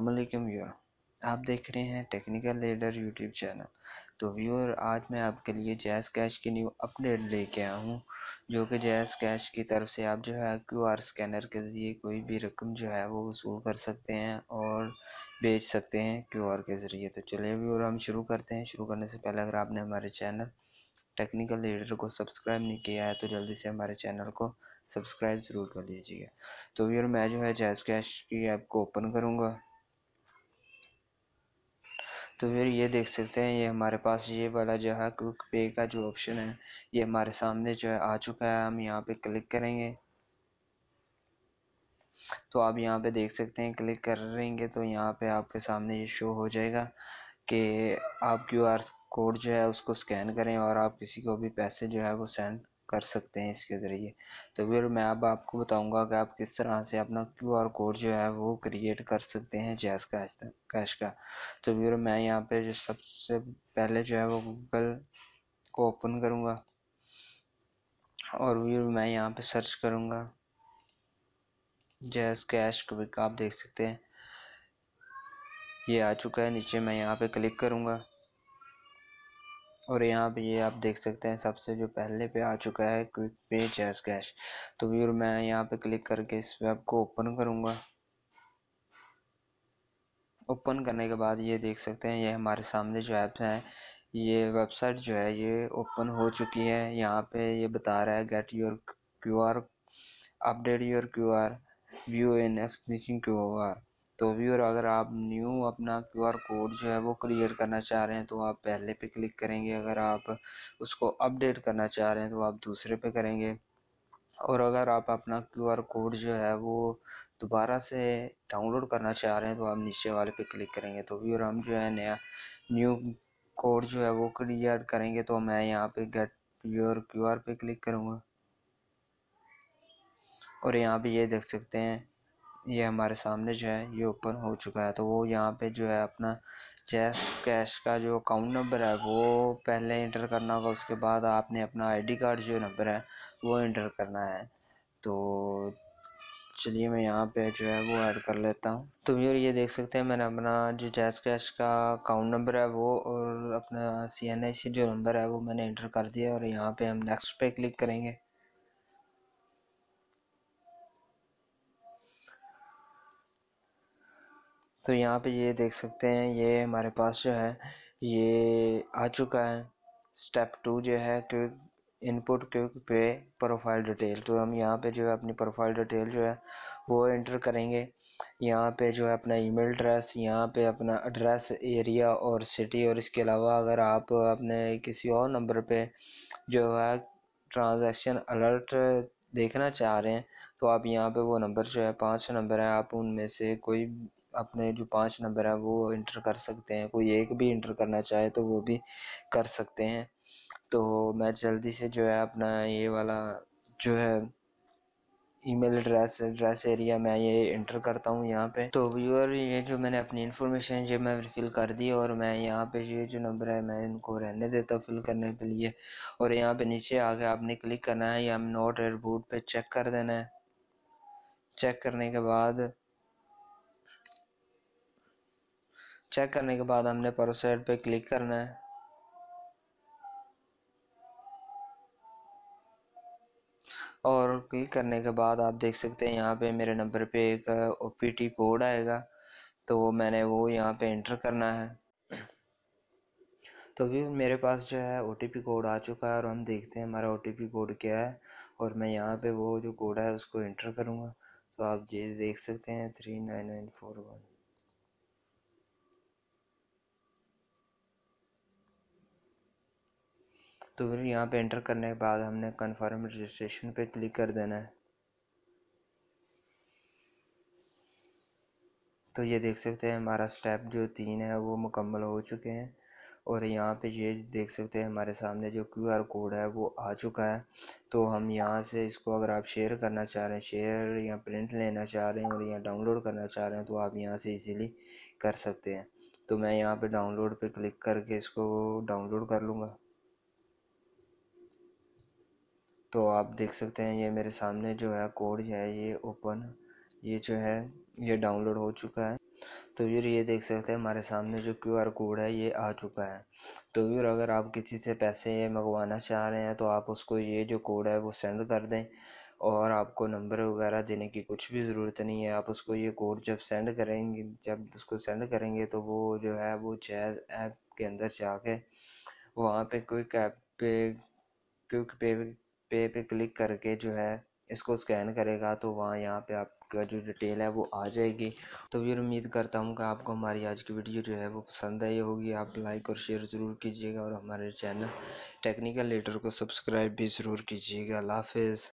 अस्सलाम वालेकुम व्यूअर, आप देख रहे हैं टेक्निकल लीडर यूट्यूब चैनल। तो व्यूअर, आज मैं आपके लिए जैज़ कैश की न्यू अपडेट लेके आया हूँ, जो कि जैज़ कैश की तरफ से आप जो है QR स्कैनर के ज़रिए कोई भी रकम जो है वो वसूल कर सकते हैं और बेच सकते हैं QR के ज़रिए। तो चलिए व्यूअर, हम शुरू करते हैं। शुरू करने से पहले अगर आपने हमारे चैनल टेक्निकल लीडर को सब्सक्राइब नहीं किया है तो जल्दी से हमारे चैनल को सब्सक्राइब ज़रूर कर लीजिएगा। तो व्यूअर, मैं जो है जैज़ कैश की ऐप को ओपन करूँगा। तो फिर ये देख सकते हैं, ये हमारे पास ये वाला जो है क्विक पे का जो ऑप्शन है ये हमारे सामने जो है आ चुका है। हम यहाँ पे क्लिक करेंगे तो आप यहाँ पे देख सकते हैं, क्लिक करेंगे तो यहाँ पे आपके सामने ये शो हो जाएगा कि आप QR कोड जो है उसको स्कैन करें और आप किसी को भी पैसे जो है वो सेंड कर सकते हैं इसके ज़रिए। तो फिर मैं अब आपको बताऊंगा कि आप किस तरह से अपना QR कोड जो है वो क्रिएट कर सकते हैं जैज़ कैश का। तो फिर मैं यहाँ पे जो सबसे पहले जो है वो गूगल को ओपन करूँगा और फिर मैं यहाँ पे सर्च करूँगा जैज़ कैश क्विक। आप देख सकते हैं ये आ चुका है नीचे। मैं यहाँ पे क्लिक करूँगा और यहाँ पे ये आप देख सकते हैं सबसे जो पहले पे आ चुका है क्विक पे जैज़ कैश। तो फिर मैं यहाँ पे क्लिक करके इस वेब को ओपन करूँगा। ओपन करने के बाद ये देख सकते हैं, ये हमारे सामने जो ऐप है, ये वेबसाइट जो है ये ओपन हो चुकी है। यहाँ पे ये बता रहा है get your QR, update your QR, view in extension QR। तो व्यूअर, अगर आप न्यू अपना QR कोड जो है वो क्रिएट करना चाह रहे हैं तो आप पहले पे क्लिक करेंगे। अगर आप उसको अपडेट करना चाह रहे हैं तो आप दूसरे पे करेंगे। और अगर आप अपना QR कोड जो है वो दोबारा से डाउनलोड करना चाह रहे हैं तो आप नीचे वाले पे क्लिक करेंगे। तो व्यूअर, हम जो है नया न्यू कोड जो है वो क्रिएट करेंगे। तो मैं यहाँ पे गेट योर QR पे क्लिक करूँगा और यहाँ पे ये देख सकते हैं, ये हमारे सामने जो है ये ओपन हो चुका है। तो वो यहाँ पे जो है अपना जैज़ कैश का जो अकाउंट नंबर है वो पहले इंटर करना होगा। उसके बाद आपने अपना ID कार्ड जो नंबर है वो इंटर करना है। तो चलिए मैं यहाँ पे जो है वो ऐड कर लेता हूँ। तो व्यूअर, ये देख सकते हैं मैंने अपना जो जैज़ कैश का अकाउंट नंबर है वो और अपना CNIC जो नंबर है वो मैंने इंटर कर दिया और यहाँ पे हम नेक्स्ट पे क्लिक करेंगे। तो यहाँ पे ये देख सकते हैं, ये हमारे पास जो है ये आ चुका है। स्टेप 2 जो है quick input quick pay profile detail. तो हम यहाँ पे जो है अपनी प्रोफाइल डिटेल जो है वो एंटर करेंगे। यहाँ पे जो है अपना ईमेल एड्रेस, यहाँ पे अपना एड्रेस, एरिया और सिटी। और इसके अलावा अगर आप अपने किसी और नंबर पे जो है ट्रांजैक्शन अलर्ट देखना चाह रहे हैं तो आप यहाँ पे वो नंबर जो है 5 नंबर है, आप उनमें से कोई अपने जो 5 नंबर है वो इंटर कर सकते हैं। कोई एक भी इंटर करना चाहे तो वो भी कर सकते हैं। तो मैं जल्दी से जो है अपना ये वाला जो है ईमेल एड्रेस एरिया मैं ये इंटर करता हूँ यहाँ पे। तो व्यूअर, ये जो मैंने अपनी इन्फॉर्मेशन जो मैं फिल कर दी और मैं यहाँ पे ये जो नंबर है मैं इनको रहने देता हूँ फिल करने के लिए। और यहाँ पे नीचे आके आपने क्लिक करना है या नॉट एयरबूट पे चेक कर देना है। चेक करने के बाद हमने प्रोसीड पे क्लिक करना है। और क्लिक करने के बाद आप देख सकते हैं यहाँ पे मेरे नंबर पे एक OPT कोड आएगा, तो मैंने वो यहाँ पे एंटर करना है। तो भी मेरे पास जो है OTP कोड आ चुका है और हम देखते हैं हमारा OTP कोड क्या है। और मैं यहाँ पे वो जो कोड है उसको एंटर करूँगा। तो आप ये देख सकते हैं 39941। तो फिर यहाँ पे एंटर करने के बाद हमने कन्फर्म रजिस्ट्रेशन पे क्लिक कर देना है। तो ये देख सकते हैं हमारा स्टेप जो 3 है वो मुकम्मल हो चुके हैं। और यहाँ पे ये देख सकते हैं हमारे सामने जो QR कोड है वो आ चुका है। तो हम यहाँ से इसको अगर आप शेयर करना चाह रहे हैं, शेयर या प्रिंट लेना चाह रहे हैं और या डाउनलोड करना चाह रहे हैं तो आप यहाँ से इजीली कर सकते हैं। तो मैं यहाँ पे डाउनलोड पे क्लिक करके इसको डाउनलोड कर लूँगा। तो आप देख सकते हैं ये मेरे सामने जो है कोड है ये ओपन, ये जो है ये डाउनलोड हो चुका है। तो व्यूअर ये देख सकते हैं हमारे सामने जो QR कोड है ये आ चुका है। तो व्यूअर अगर आप किसी से पैसे मंगवाना चाह रहे हैं तो आप उसको ये जो कोड है वो सेंड कर दें, और आपको नंबर वगैरह देने की कुछ भी ज़रूरत नहीं है। आप उसको ये कोड जब उसको सेंड करेंगे तो वो जो है वो जैज़ ऐप के अंदर जाके वहाँ पे क्विक पे क्लिक करके जो है इसको स्कैन करेगा, तो वहाँ यहाँ पे आपका जो डिटेल है वो आ जाएगी। तो फिर उम्मीद करता हूँ कि आपको हमारी आज की वीडियो जो है वो पसंद आई होगी। आप लाइक और शेयर ज़रूर कीजिएगा और हमारे चैनल टेक्निकल लीडर को सब्सक्राइब भी ज़रूर कीजिएगा। अल्लाह हाफ़िज़।